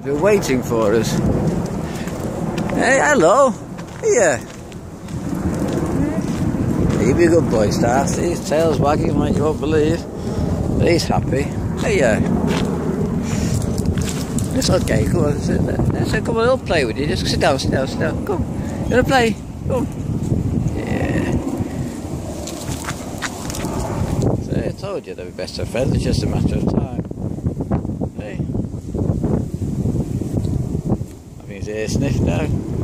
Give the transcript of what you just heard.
They're waiting for us. Hey, hello. Here. You be a good boy, Starsky. His tail's wagging like you won't believe. But he's happy. Hey, it's okay, come on, sit there. So come on, I'll play with you. Just sit down, sit down, sit down. Come. You wanna play? Come. Yeah. So I told you they'd be best of friends, it's just a matter of time. Hey. I think his ear sniffed now.